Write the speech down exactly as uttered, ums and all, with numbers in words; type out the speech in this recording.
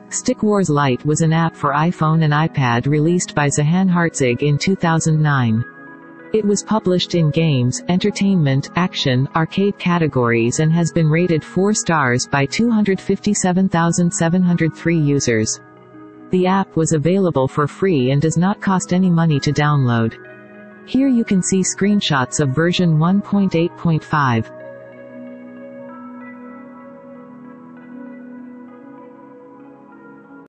StickWars Lite was an app for iPhone and iPad released by Hartzog in two thousand nine. It was published in games, entertainment, action, arcade categories and has been rated four stars by two hundred fifty-seven thousand seven hundred three users. The app was available for free and does not cost any money to download. Here you can see screenshots of version one point eight point five.